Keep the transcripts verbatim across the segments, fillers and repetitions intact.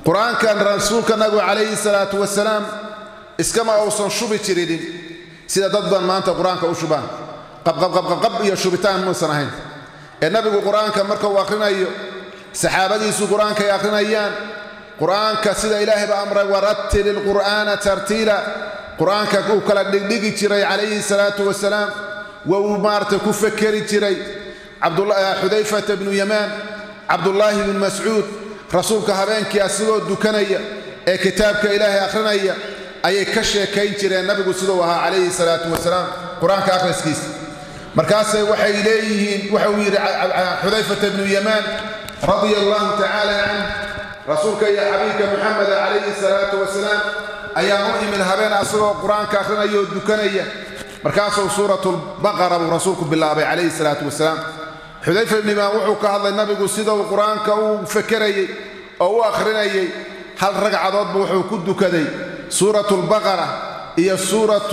قرآن كان رسولك نبي عليه الصلاة والسلام إسكما أوصن شبه تريدين سيدا ضدًا ما أنت قرآن كأوشبان قب قب قب قب قب يا شبتان من سنهين النبي قرآن كان مركب واقرنا أيو سحابتي سو قرآن كياقرنا أيان قرآن كسيدا إلهي بأمر ورتل القرآن ترتيلا قرآن كوكلا دقدقي تري عليه الصلاة والسلام ومارت كفكري تري عبد الله حذيفة بن يمان عبد الله بن مسعود رسولك هبانك أسلو الدكانية أي كتابك إلهي أخرنية أي كشي كيتري النبي صلى عليه الصلاة والسلام قرآن كأخرس كيس مركز وحي إليه وحوير حذيفة بن يمان رضي الله تعالى عنه رسولك يا حبيبك محمد عليه الصلاة والسلام أيام من الهبان أسلو قرآن كأخرنية الدكانية مركز سورة البقرة ورسولك بالله عليه الصلاة والسلام حذيفة بن يمان وحوك هذا النبي صلى القرآن كفكري أو أخرني هل رجع ضد وحوك الدكاني سورة البقرة هي سورة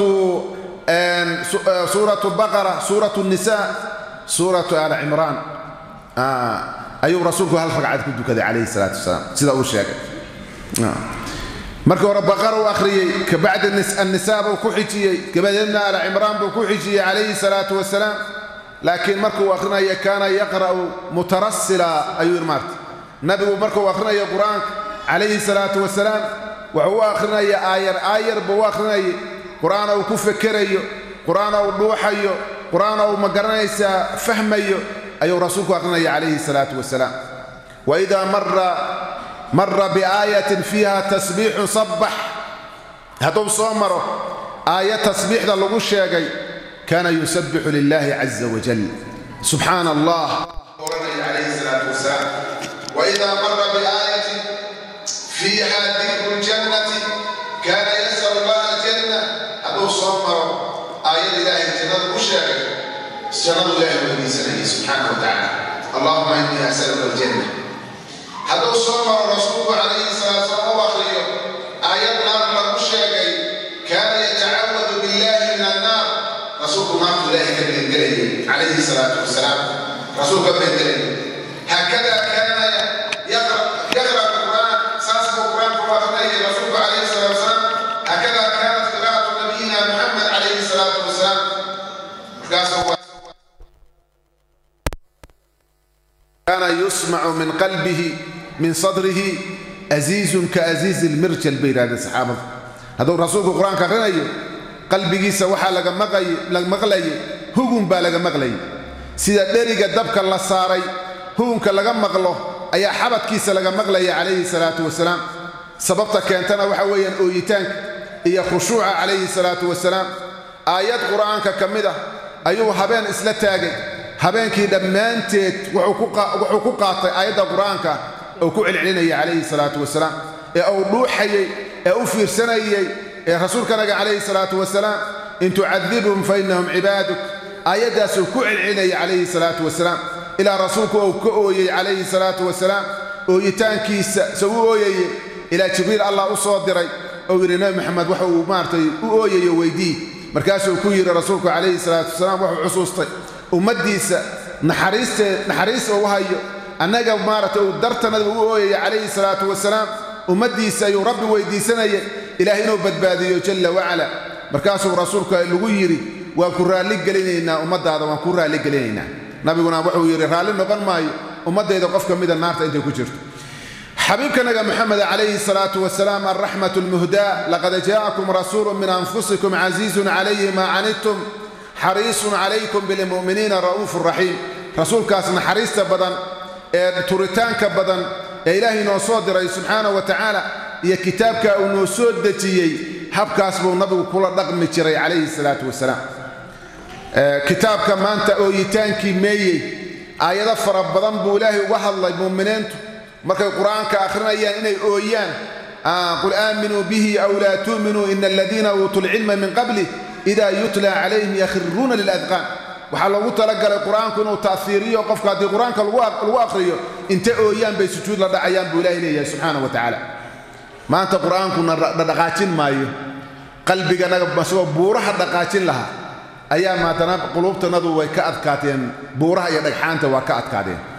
سورة البقرة سورة النساء سورة آل عمران آه. أيوب رسولك هل رجعت كده عليه الصلاة والسلام سيدا أول شيء آه. مركو رب بقرة وآخرية كبعد النساء بوكوحيتي كبعدنا آل عمران بوكوحيتي عليه الصلاة والسلام لكن مركو وآخرنا كان يقرأ مترسلا أيوب مارت نبي مركو وآخرنا قرآن عليه الصلاة والسلام وهو آخرنا يا آير آير بواخرنا قرآن أو كفكريو قرآن أو روحيو قرآن أو مقرنيسا فهميو أي رسولك آخرنا عليه الصلاة والسلام وإذا مر مر بآية فيها تسبيح صبح هذا صامره آية تسبيح للغش يا كان يسبح لله عز وجل سبحان الله عليه الصلاة والسلام وإذا مر بآية فيها ذكر الجنة كان يسأل الله الجنة أبو صمر آية الله الجنة مشاكل سجن الله ولي سنه سبحانه وتعالى اللهم إني أسألك الجنة أبو صمر رسول عليه الصلاة والسلام وآخره آية نار مشاكل كان يتعوذ بالله من النار رسول ما الله كبير قليل عليه الصلاة والسلام رسول كبير قليل هكذا كان يقرأ يقرأ رسول عليه الصلاة والسلام هكذا كانت قراءة نبينا محمد عليه الصلاة والسلام كان يسمع من قلبه من صدره أزيز كأزيز المرجل بين هذا الصحابة هذا الرسول القرآن كغني قلبه سوحا لقى مغلي لقى مغلي هجوم بالغ مغلي سيدا درجة دبك الله صاري هون كلقى مغلو أي حبت كيس لقى مغلي عليه الصلاة والسلام سببتك كانتنا وحويا أويتانك هي خشوع عليه الصلاة والسلام آيات قرآن كمدة أيوه هبان إسلتاجي هبان كي دمانتت وحقوق وحقوقات آيات القرآن كوكوع العلنية عليه الصلاة والسلام أو روحي أو في سنة رسول كان عليه الصلاة والسلام إن تعذبهم فإنهم عبادك آيات سوكوع العلنية عليه الصلاة والسلام إلى رسولك أو كوي عليه الصلاة والسلام أويتانك سووي إلى جبريل الله أصدري أو يرنا محمد وحو مارتي أوي ويدي مركاسه كوير رسولك عليه الصلاة والسلام وحو عصوصتي ومديس نحريس نحريس وهاي أنجا مارته ودرتنا أوي عليه الصلاة والسلام ومديس يا رب ويدي سنة إلى هنا بدبادي جل وعلا مركاسه رسولك الويري وكرر لك لنا ومد هذا وكرر لك لنا نبينا وحو يري رالي نقل ماي ومد إذا قف كميدا النار أنت كجرت حبيبك نجا محمد عليه الصلاة والسلام الرحمة المهداة لقد جاءكم رسول من أنفسكم عزيز عليه ما عنتم حريص عليكم بالمؤمنين رؤوف رحيم رسول كاسنا حريص بدن توريتان كبدن إلهي نصدر سبحانه وتعالى يا كتابك أو نصدتي حب كاسبه النبي كل رقم تري عليه الصلاة والسلام كتابك ما أنت أويتانكي مي آيات فرب بدن بولاهي وحل المؤمنين مركب القرآن كآخرنا أيان إني أويان آه قل آمنوا به أو لا تؤمنوا إن الذين أوتوا العلم من قبله إذا يتلى عليهم يخرون للأذقان وحلو تلقى القرآن كنوا تأثيرية وقف كاتي القرآن كالواقرية انت أويان بيسجود لدى عيان بولاهي سبحانه وتعالى ما أنت القرآن كنا دقاتين ماي قلبك أنا مسوى بورها دقاتين لها أيام ما تناب قلوب تنضو ويكأت كاتين بورها يدقحانت وكأت كاتين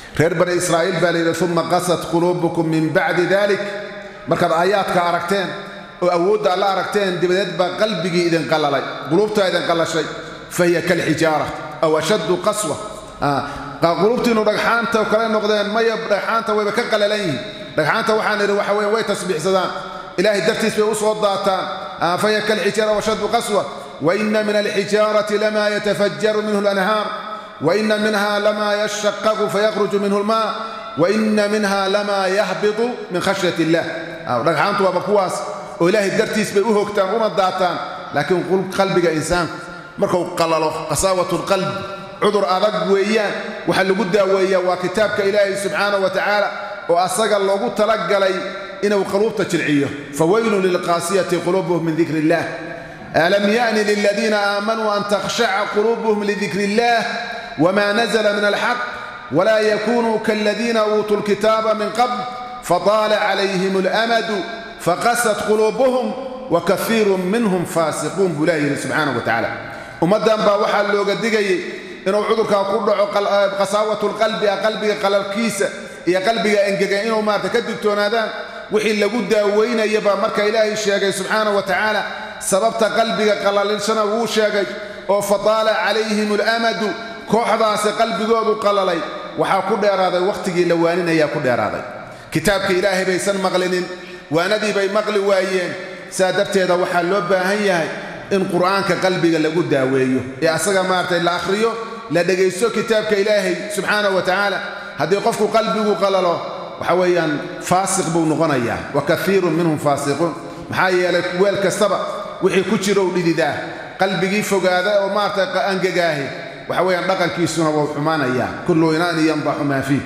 reer bani israa'iil baa la yidhi uma qasat quluubukum min bacdi dalik markaad aayaadka aragteen oo awoodda alla aragteen dibadeed baa qalbigii idin qalalay quluubtaa idin qalashay fahiya kalxijaara aw ashaddu qaswa quluubtiinu dhagxaanta kale noqdeen maya dhagxaanta wayba ka qalalan yihiin dhagxaanta waxaan idhi waxa weeye way tasbiixsadaan ilaahay dartiis bay u soo daataan fahiya kalxijaara aw ashaddu qaswa waina min alxijaarati lama yatafajjaru minhu alanhaar waina minha lama yashaqqaqu fayakhruju minhu almaa waina minha lama yahbitu min khashyati illah dhagxaantu waaba kuwaas oo ilaahay dartiis bay u hogtaan una daataan laakiin qalbiga insaanku markuu qalalo qasaawatu lqalb cudur adag weeyaan waxa lagu daaweeyaa waa kitaabka ilaahay subxaanahu wa tacaala oo asaga loogu talagalay inuu quluubta jilciyo fawaylun lilqaasiyati quluubuhum min dikri illah alam ya'ni liladiina aamanuu an takhshaca quluubuhum lidikri illah wama nazala min alxaq wala yakunuu kaladiina uutuu lkitaaba min qabl fataala calayhim alamadu faqasat quluubuhum wakaiirun minhum faasiquun buu ilaah yidhi subxaanahu wa tacaala ummaddan baa waxaa looga digayay inuu cudurkaa ku dhaco qasaawatu lqalbi ah qalbiga qalalkiisa iyo qalbiga engegan inuu maarata ka digtoonaadaan wixii lagu daaweynaya baa marka ilaahay sheegay subxaanahu wa tacaala sababta qalbiga qalalishana wuu sheegay oo fataala calayhim alamadu kooxdaasi qalbigoodu qalalay waxaa ku dheeraaday wakhtigii la waaninayaa ku dheeraaday kitaabka ilaahay baysan maqlinin waanadii bay maqli waayeen saa darteeda waxaa loo baahan yahay in qur'aanka qalbiga lagu daaweeyo ee asaga maartay la akhriyo la dhagaysto kitaabka ilaahay subxaanahu wa tacaala haddii qofku qalbigu qalalo waxa weeyaan faasiq buu noqonayaa wa kaiirun minhum faasiquun maxaa yeelay weel kastaba wixii ku jiro u dhididaa qalbigii fogaada oo maartay angegaahi waxa weeyaan dhaqankiisuna wuu xumaanayaa kullu inaani yandaxu maa fiih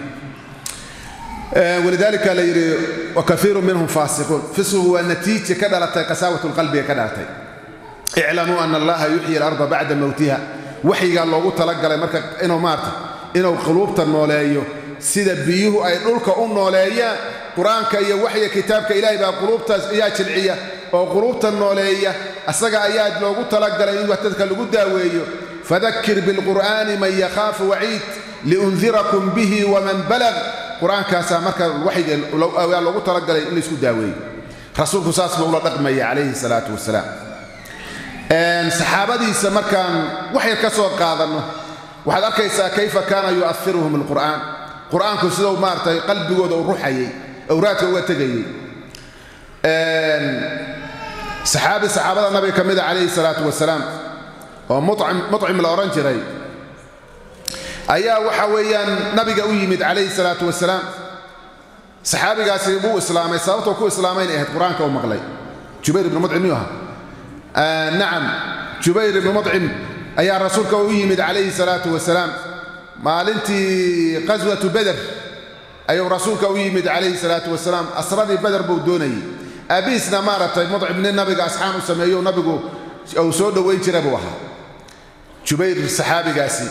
ولذلك وكثير منهم فاسقون فسقوا والنتيجة كدلت قساوة القلب كدلت اعلموا أن الله يحيي الأرض بعد موتها وحي قال الله تلقى لمركة إنه مارت إنه قلوب النولية سيدا بيه أي نلك أم نولية قرآن كي وحي كتابك إلهي بقى قلوب إيات شرعية وقلوب النولية أسقى آيات لو تلقى لإنه تذكر لقداوية فذكر بالقرآن من يخاف وعيد لأنذركم به ومن بلغ قرآن كاسا مركا الوحي لو لو ترجل إنه يسكت داوي رسولك صاص بقول رقم عليه الصلاة والسلام أن صحابتي سمركان وحي كسر قاضنا وحد أركيسا كيف كان يؤثرهم القرآن قرآن كسر مارتا قلب جود وروحي أوراته وتجي صحابي صحابة النبي كمل عليه الصلاة والسلام ومطعم مطعم الأورنجري ayaa waxa weeyaan nabiga u yimid calayhi salaatu wasalaam saxaabigaasi buu islaamay sababtoo ku islaamay inay ahayd quraanka uu maqlay jubayr ibn mud'im yuha nacam jubayr ibn mud'im ayaa rasuulka u yimid calayhi salaatu wasalaam maalintii qaswatu badr ayuu rasuulka u yimid calayhi salaatu wasalaam asradii badr buu doonayay abiisna maaratay mud'im nin nabiga asxaan u sameeyo nabigu uu soo dhaweyn jiray buu ahaa jubayr saxaabigaasi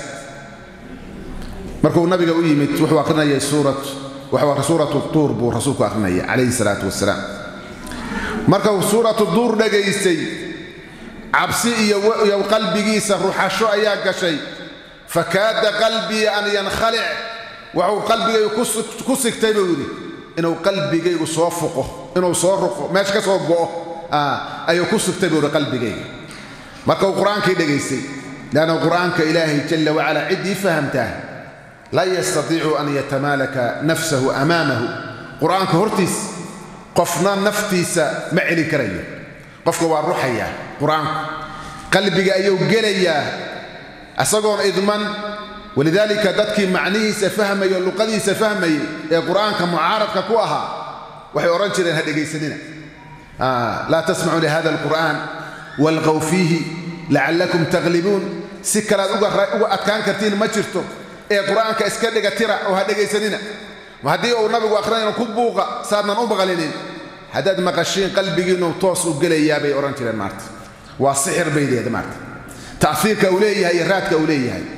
markuu nabiga u yimid wuxuu aqrinayay suurat waxa suuratu tuur buu rasuulku aqrinayay calayhi salaatu wasalaam markuu suuratu tuur dhageystay cabsi iyo iyo qalbigiisa ruuxasho ayaa gashay fakaada qalbi an yankhali' wuxuu qalbigay ku sigtay buu yiri inuu qalbigay soo fuqo inuu soo ruqo meesha ka soo go'o ah ayuu ku sigtay buu qalbigay markuu quraankii dhageystay laana quraanka ilaahi jalla wa ala cidi fahamtaa لا يستطيع أن يتمالك نفسه أمامه قرآن كهرتيس قفنا نفتيس معلي كريه قفك والروحية قرآن قلبك أيو قليا أصغر إضمان ولذلك ذاتك معنيه سفهمي واللقدي سفهمي قرآن كمعارض ككوها وحي أرنشر هذا جيسدنا آه لا تسمعوا لهذا القرآن والغوا فيه لعلكم تغلبون سكرات أتكان كرتين ما جرتم القرآن كإسكال ترى وهذا جيسدنا وهذه أو النبي وآخرين كبوغا صارنا نبغلين هذا مقشين قلبي إنه توصل قلي يا بي أورنتي للمارت والسحر بيدي هذا مارت تأثير كأوليه هي رات كأوليه هي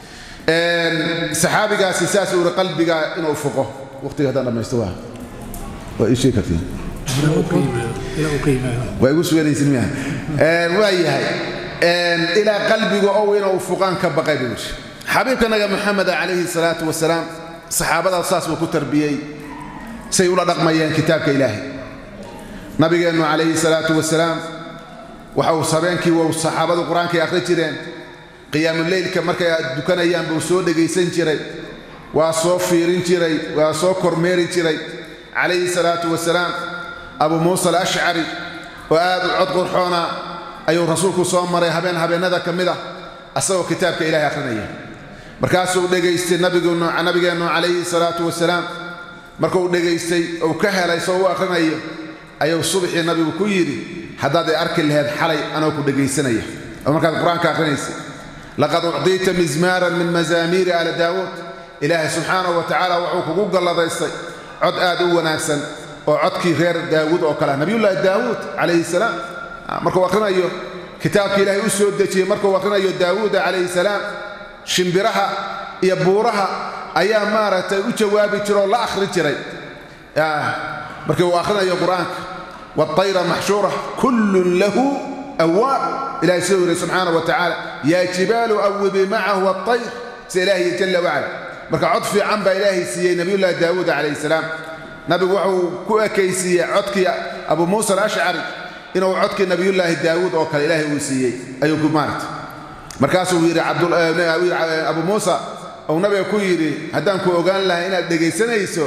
سحابي قاس ساس ور قلبي قا إنه فوقه وقت هذا لما يستوى وإيش كثير ويقول سوير يسميها وهي هاي إلى قلبي أو إنه فوقان كبقى بيوش حبيبنا يا محمد عليه الصلاة والسلام صحابة الصاص وكتربيي سيولا رقميان كتابك إلهي نبينا عليه الصلاة والسلام وحو صبيانك والصحابة القرآن كي أخرج جرين قيام الليل كمركا دكان أيام بوسود جيسين جري وصوف فيرين جري وصوف كرميرين جري عليه الصلاة والسلام أبو موسى الأشعري وآب عطق الحونا أيو رسولك صوم مري هبين هبين هذا كمدا أسوى كتابك إلهي أخرنيه مركاسو دغيستي نبينا نبينا عليه الصلاة والسلام مركو دغيستي أو كهلا يسوى أخرنيه أيو صبح النبي كويري حداد أركل هذا حري أنا وكو دغيسنيه أو مركز القرآن كأخرنيسي لقد أعطيت مزمارا من مزامير آل داود إلهي سبحانه وتعالى وعوكو الله ضيستي عد آدو وناكسا وعدك غير داود أو كلام نبي الله داود عليه السلام مركو أخرنيه كتابك إلهي أسود دجي مركو أخرنيه داود عليه السلام شمبرها يبورها أيام مارت وجوابي ترى لا أخرج جري آه مركو أخرنيه قرآنك والطير محشورة كل له أواب إلهي سوري سبحانه وتعالى يا جبال أوبي معه والطير سإلهي جل وعلا مركا عطفي عنبا إلهي سيئ نبي الله داود عليه السلام نبي وحو كوكي سيئ عطكي أبو موسى الأشعري إنه عطكي نبي الله داود أو كان إلهي وسيئ أيوكو مارت مركاسو ويري عبد أبو موسى أو نبي كويري هدانكو أوغان لها إنا دقي سنيسو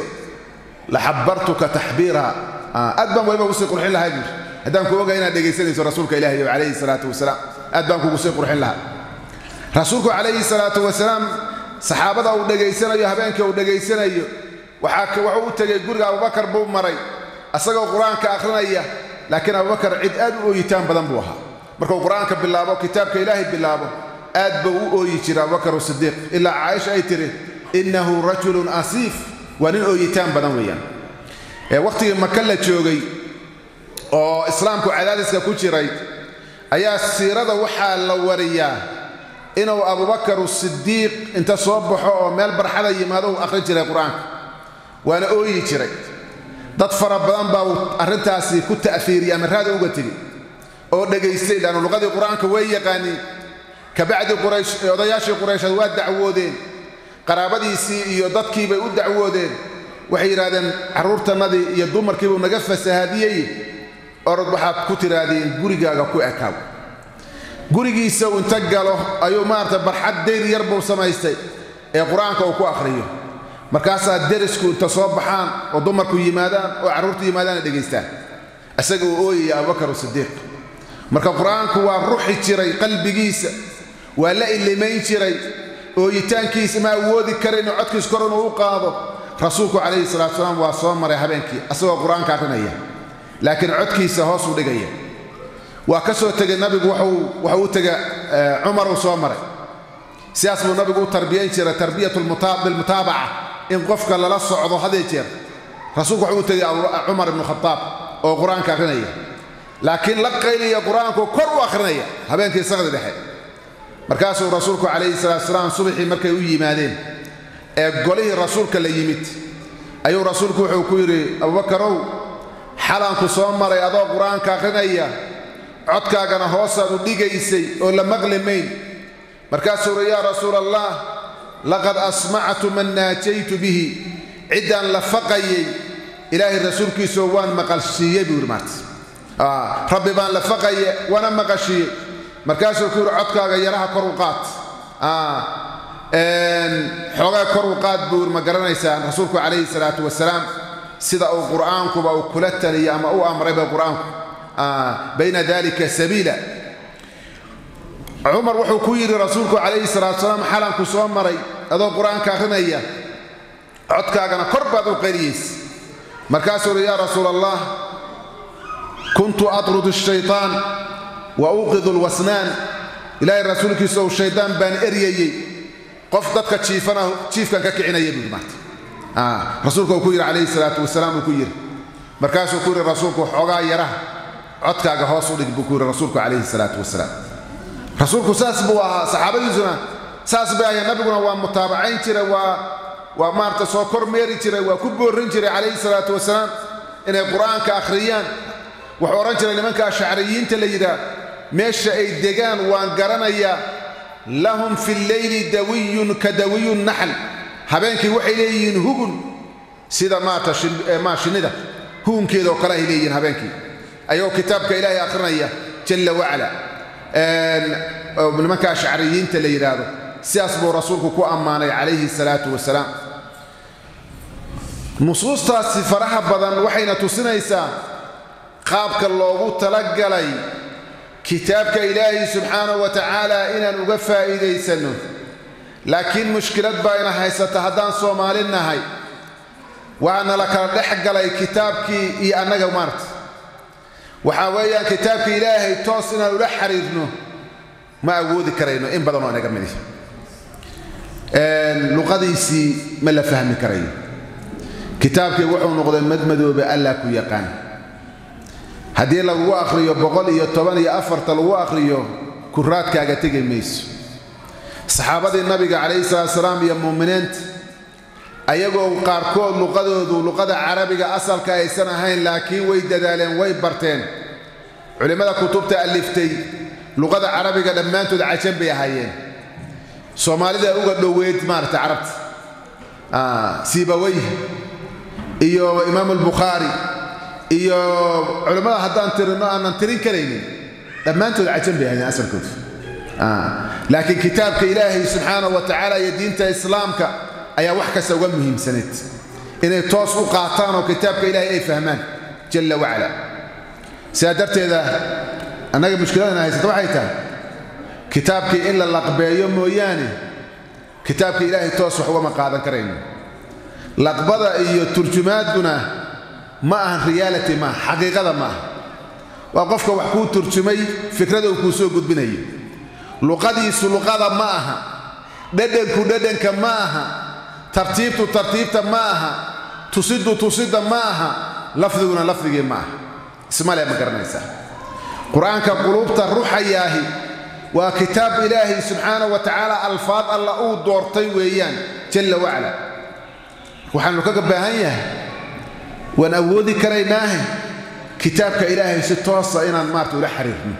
لحبرتك تحبيرها أدبان ويبا وسيق الحين لها يجب هدانكو أوغان إنا دقي سنيسو رسولك إلهي عليه الصلاة والسلام أدبانكو وسيق الحين لها رسولك عليه الصلاة والسلام صحابته أو دقي سنيو هبانك أو دقي سنيو وحاك وحو تجي قرق أبو بكر بو مري أصدقوا القرآن كأخرنية لكن أبو بكر عد أدو يتام بدن بوها مركو القرآن بالله وكتابك إلهي بالله أدبو أويتر أبو بكر الصديق إلا عائشة أيتري إنه رجل أصيف ونن أويتام بدن ويان وقت ما كلت شوقي أو إسلامك عدالسك كوشري أيا السيرة وحال لوريا إنه أبو بكر الصديق أنت صبحه مال برحلة يمادو أخرج القرآن وأنا أويتر dad fara badan baa arintaasi ku ta'fiiriya marada uga tigi oo dhageystay laana luqadii quraanka way yaqaani ka bacdi quraysh odayaashii quraysh waa dacwoodeen qaraabadiisii iyo dadkii bay u dacwoodeen waxay yiraahdeen caruurtanadii iyo dumarkii uu naga fasahaadiyay orod waxaad ku tiraadeen gurigaaga ku ekaaw gurigiisa uu inta galo ayuu maarta barxad deer yar buu samaystay ee quraanka uu ku akhriyo markaasaa derisku inta soo baxaan oo dumarku yimaadaan oo caruurtu yimaadaan dhageystaan asaga uu ooyay Abu Bakar Siddiq marka quraanku waa ruuxi jiray qalbigiisa waa la ilmeyn jiray ooyitaankiisa ma awoodi karin codkiis koran uu qaado rasuulku kaleey salaatu wasalaam waa soo maray habeenkii asagoo quraanka akhrinaya laakiin codkiisa hoos u dhigaya waa ka soo tagay nabigu wuxuu wuxuu tagay Umar oo soo maray siyaasadu nabigu tarbiyeyn jiray tarbiyatul mutaabaa إن قفك للا صعد هذا يصير رسولك عودتي عمر بن الخطاب أو قرآن كأخرنية لكن لقي لي قرآن كور أخرنية هبين كي صغر دحين مركز رسولك عليه الصلاة والسلام صبحي مركز يجي مادين قوليه رسولك اللي يمت أيو رسولك وحكيري أبو بكر حالك صامر يا ذا قرآن كأخرنية عدك أنا هوصل وديجي يسي ولا مغلمين مركز يا رسول الله لقد أسمعت من ناجيت به عدا لفقي إلهي الرسول كي سوان مقالشيه بورمات آه ربي بان لفقي وانا مقالشيه مركز الكور عدك غيرها كروقات آه ان حوغا كروقات بور مقرنيسان رسولك عليه الصلاة والسلام سيدا او قرآنكم او كلتني اما او امر بقرآنكم آه بين ذلك سبيلا عمر وحو كويري رسولك عليه الصلاة والسلام حالا كسوان مري هذا القرآن كاخنية عدك أنا قربة القريس مركز يا رسول الله كنت أطرد الشيطان وأوقظ الوسنان إلهي الرسول كيسو الشيطان بان إريي قفضتك تشيفنا تشيف كان كعينا يبمات آه رسولك كوير عليه الصلاة والسلام كوير مركز كوير رسولك حقا يراه عدك هوصلك بكوير رسولك عليه الصلاة والسلام رسولك ساسبوا صحابة يزنا ساسبوا يا نبينا ومتابعين ترى و ومارت سوكر ميري ترى وكبر ترى عليه الصلاة والسلام إن القرآن كأخريان وحوران ترى لمن كشعريين تليدا مش أي دجان وانقرنا يا لهم في الليل دوي كدوي النحل habeenkii waxay leeyihiin hugun sida maata ma shinida hugunkeeda oo kale ay leeyihiin habeenkii ayuu kitaabka ilaahay akhrinaya jalla wa ala een nimanka ashcariyiinta la yiraahdo siyaas buu rasuulku ku ammaanay calayhi salaatu wasalaam nusuustaasi faraha badan waxayna tusinaysaa qaabka loogu talagalay kitaabka ilaahay subxaanahu wa tacaala inaan uga faa'iidaysano laakiin mushkilad baa ina haysata haddaan Soomaali nahay waana la kala dhex galay kitaabkii iyo annaga maarta waxa weeyaan kitaabka ilaahay toos inaan ula xiriirno ma awoodi karayno in badan oo anaga mid een luqadiisi ma la fahmi karayo kitaabkii wuxuu noqday madmadoobe alla ku yaqaan haddii lagu akhriyo boqol iyo toban iyo afar lagu akhriyo kuraadkaaga tagay mayso saxaabadii nabiga calayhi salaam iyo muuminiinta ayagoo qaarkood luqadoodu luqada carabiga asalka aysan ahayn laakiin way dadaaleen way barteen culimada kutubta aliftay luqada carabiga dhammaantood cajab bay ahaayeen soomaalida uga dhoweed maarta carabta ah sibawayh iyo imaam al-bukhari iyo culimada haddaan tirino aanan tirin karaynin dhammaantood cajab bay ahaayeen asalkooda ah laakiin kitaabka ilaahay subxaanahu wa tacaala iyo diinta islaamka ayaa wax kasta uga muhiimsaneed inay toos u qaataan oo kitaabka ilaahay ay fahmaan jalla wa ala saadarteeda anaga mushkiladana haysata waxay tahay kitaabkii in la laqbeeyo mooyaane kitaabka ilaahay toos wax uga qaadan karayno laqbada iyo turjumaaduna ma aha reality ma xaqiiqada ma waa qofka wax ku turjumay fikrada uu ku soo gudbinayo luqadiisu luqada ma aha dhadhanku dhadhanka ma aha tartiibtu tartiibta ma aha tusidu tusida ma aha lafdiguna lafdigii ma aha isma leh ma garanaysa quraanka qulubta ruuxayaahi waa kitaab ilaahi subxaanahu wa tacaala alfaad alla uu doortay weeyaan jalla wa ala waxaanu kaga baahan yahay waan awoodi karaynaahay kitaabka ilaahay si toos ah inaan maarto ula xiriirno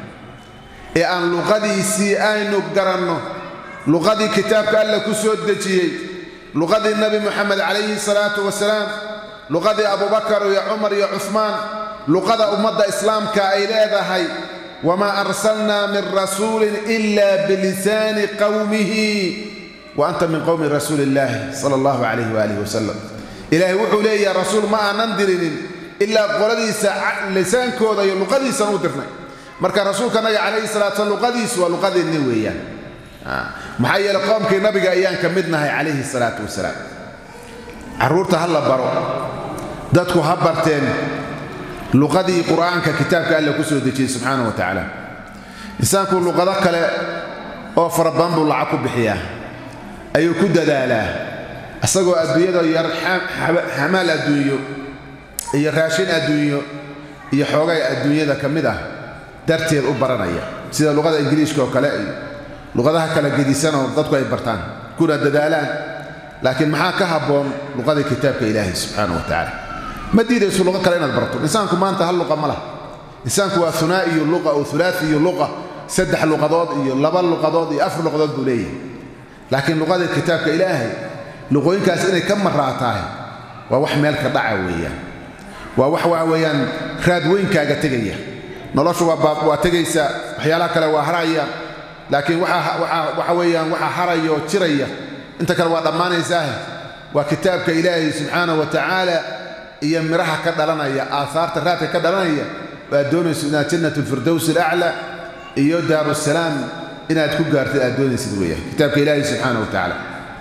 ee aan luqadiisii aynu garanno luqadii kitaabka alla ku soo dejiyay luqadii nabi maxamed calayhi salaatu wasalaam luqadii abubakar iyo cumar iyo cuthmaan luqada ummadda islaamka ay leedahay wama arsalna min rasuulin illa bilisani qawmihi wa anta min qawmi rasuulillahi sallallahu alayhi wa alihi wasallam ilaahi wuxuu leeyahay rasuul ma aanan dirinin illa qoladiisa lisaankooda iyo luqadiisa u dirnay marka rasuulka nabi calayhi salaatu luqadiisu waa luqadeena weeyaan maxay yeelay qoomkii nabiga ayaan ka midnahay calayhi salaatu wasalaam caruurta hal la baro dadku ha barteen luqadii quraanka kitaabka alla ku soo dejiyay subxaanahu wa tacaala insaanku luqada kale oo farabadan buu lacag ku bixiyaa ayuu ku dadaalaa asagoo adduunyada yar xamaal adduunyo iyo raashin adduunyo iyo xoogay adduunyada ka mid ah darteed u baranaya sida luqada ingiriiska oo kale iyo luqadaha kala gedisan oo dadku ay bartaan kuna dadaalaan laakiin maxaa ka haboon luqada kitaabka ilaahay subxaanahu wa tacaala ما ديري سو لغه كلا inaad barto insaanku maanta hal luqa ma laha insaanku waa thunaa'i luqa oo thulathi luqa saddex luqadood iyo laba luqadood iyo afar luqadood buu leeyahay laakiin luqada kitaabka ilaahay luqooyinkaas inay ka maraatahay waa wax meel ka dhaca weeyaan waa wax waa weeyaan raad weyn kaaga tagaya noloshu waa waa tagaysa waxyaalaha kale waa haraya laakiin waxa waxa waxa weeyaan waxa harayo jiraya inta kale waa dhamaanaysaa waa kitaabka ilaahay subxaanahu wa tacaala iyo miraha ka dhalanaya aasaarta raadka ka dhalanaya waa doonayso inaad jannatul firdaws al-a'la iyo daarus salaam inaad ku gaartay aad doonaysid weeyaan kitaabka ilaahay subxaanahu wa tacaala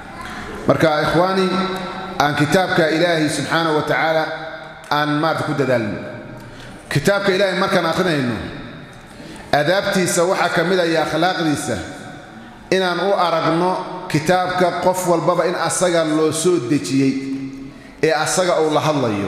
marka ikhwaani aan kitaabka ilaahay subxaanahu wa tacaala aan maarta ku dadaalno kitaabka ilaahay markaan aqrinayno adaabtiisa waxa kamid ah akhlaaqdiisa inaan u aragno kitaabka qof walbaba in asaga loo soo dejiyay ee asaga oo la hadlayo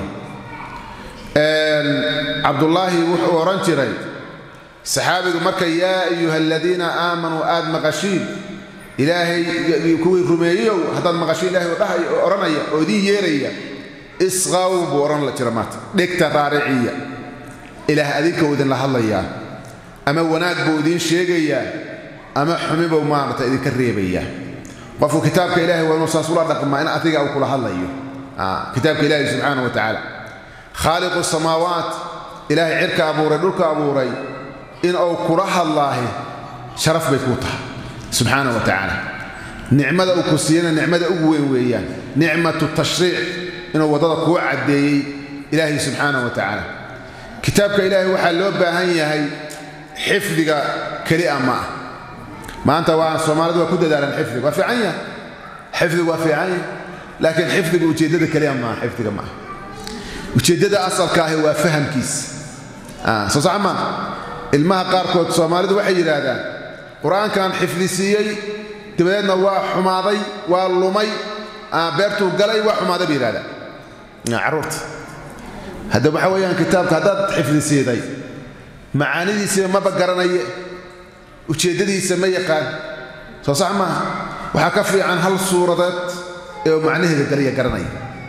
een abdullahi wuxuu oran jiray saxaabigu marka yaa ayuha alladina aamanu aad maqashiin ilaahay kuwii rumeeyo hadaan maqashiin ilaahay wadahay oranaya oo idin yeeraya isqaw buu oran la jira maanta dhigta raariciya ilaah adinka idin la hadlaya ama wanaag buu idin sheegaya ama xumi buu maanta idin ka reebaya قفوا كتابك إلهي ونصاص الله رقم ما إن أثيق أو كل هذا آه. كتابك إلهي سبحانه وتعالى خالق السماوات إلهي عرك أبو ري دلك أبو ري إن أو كره الله شرف بيكوتها سبحانه وتعالى نعمة أكسينا نعمة أقوين ويان نعمة التشريع إنه وضعك وعد إلهي سبحانه وتعالى كتابك إلهي وحلو بهاي هي حفظك كريئة ما ما أنت وعن صومالد وكد دار حفظك وفي عين حفظك وفي عين لكن حفظك وجدد كريئة ما حفظك ما وجدد أصل كاهي وفهم كيس آه صصع ما الماء قاركوت صومالد وحي هذا قرآن كان حفظيسي تبدأنا وحماضي واللمي آه بيرتو قلي وحماضي بيرادا عرفت هذا بحويان كتابك هذا حفظيسي ذي معاني دي سي ما بقرني وشيددي سمي قال صح ما وحكفي عن هالصورات ومعنيه ذي قرني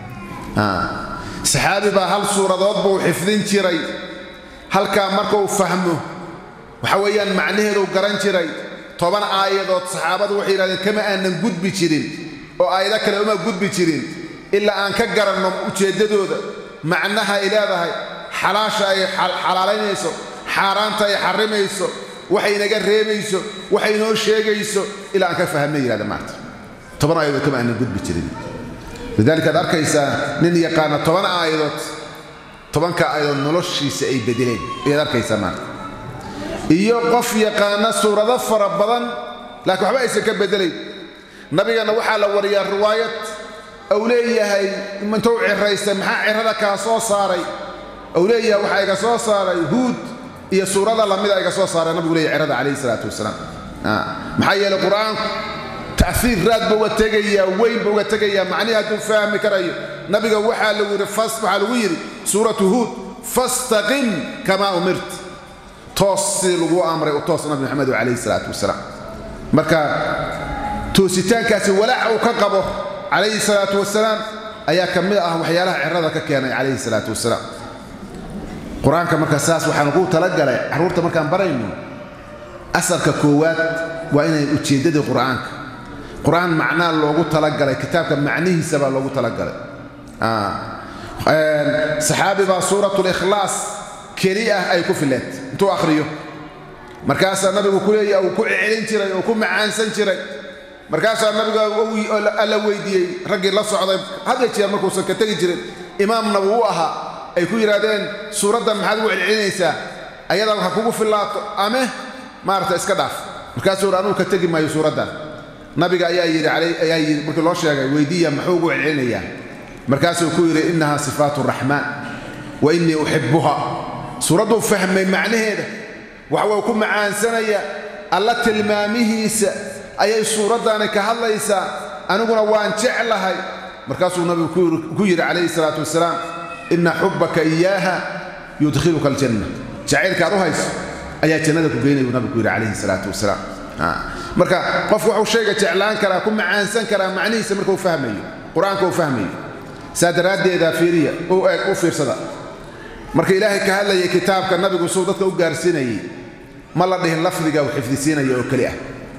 آه سحابي با هالصورات بو حفظين جيري هل كان مركو فهمه وحويان معنيه ذو قرن جيري طبعا آيات صحابة وحيرا كما أن نقود بيشرين وآيات كلمة قود بيشرين إلا أن كجرنا وشددوا معناها إلى ذا حلاشة حلالين يسوع حرامته يحرم يسوع وحين جرب يسوع وحين هو شيء يسوع إلى أن كفهمني هذا مات طبعا آيات كما أن نقود بيشرين لذلك ذلك إنسان نني يقان طبعا آيات طبعا كآيات نلشي سأي بدلين إلى ذلك إنسان مات iyo qof yaqaan suurada fara badan laakiin waxba aysan ka bedelay nabigana waxa la wariyaa riwaayad oo leeyahay intuu ciraysan maxaa cirada ka soo saaray oo leeyahay waxa iga soo saaray huud iyo suurada lamid ah iga soo saaray nabigu leeyahay cirada kaleey salaatu wasalaam ah maxaa yeelay quraanku ta'fiir raad buu tagaya weyn buu tagaya macnaheedu aad u fahmi karayo nabiga waxa la wiri fas waxa lagu yiri suuratu huud fastaqim kama umirt توصي لغو أمري وتوصي نبي محمد عليه الصلاة والسلام مركا توسيتان كاسي ولا وكقبه عليه الصلاة والسلام أيا كمل أه وحيالها عرضك كان عليه الصلاة والسلام قرآن كمركا ساس وحنقول تلقى حرورته مركا برينه أثر ككوات وإن يتشدد القرآن قرآن معناه لغو تلقى كتاب معنيه سبب لغو تلقى آه. آه. صحابي بسورة الإخلاص كريئة أي كفلت انتو أخريو مركاسا النبي كلي أو كل علين تري أو كل معان سنتري مركاسا النبي أو ألا ويدي رجل الله صعد هذا يصير مركوس كتير تري إمام نبوها أي كل رادين سورة دم هذا وعلين إنسان أيضا حكومة في الله أمه ما رت إسكداف مركاسا سورة كتير ما يسورة دم نبي أي أي عليه أي مركل الله شيء ويدي محوق وعلين إياه مركاسا كل إنها صفات الرحمن وإني أحبها سورة فهم من معنى هذا وهو يكون معان سنية الله تلمامه أي سورة أنا كهلا يسا أنا أقول وان تعلها مركز النبي كوير عليه الصلاة والسلام إن حبك إياها يدخلك الجنة شعيرك أروهيس أي جنة بيني والنبي كوير عليه الصلاة والسلام آه. مركز قف وحو شيء تعلان كرا كم معان سن كرا معنيه سمركو فهمي قرآن كو فهمي سادرات دي دافيرية أو أو في صدا marka ilaahay ka hadlay kitaabka nabigu soo dadka u gaarsinayay ma la dhihin lafdiga oo xifdisiinaya oo kaliya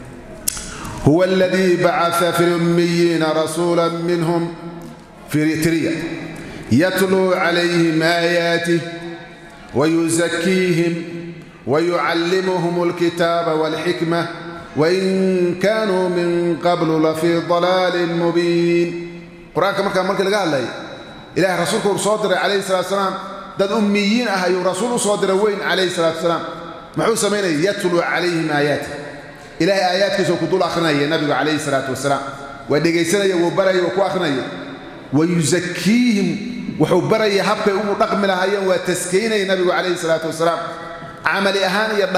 huwa alladhi ba'atha fil ummiyina rasulan minhum fi ritriya yatlu alayhim ayatihi wa yuzakkihim wa yu'allimuhum alkitaba wal hikma wa in kanu min qablu la fi dhalalin mubin quraanka marka marka laga hadlay ilaahay rasuulku soo diray alayhi salatu wasalam dad ummiyiin ah ayuu rasuul soo diray weyn alayhi salaatu wasalaam muxuu sameeyay yatlu alayhim ayati ilaahay aayadkiisa ku dul akhrinaya nabiga alayhi salaatu wasalaam waa dhageysanaya oo baraya oo ku akhrinaya wa yuzakkihim wuxuu baraya habka uu dhaqmi lahaayeen waa taskiinay nabiga alayhi salaatu wasalaam amali ahaan iyo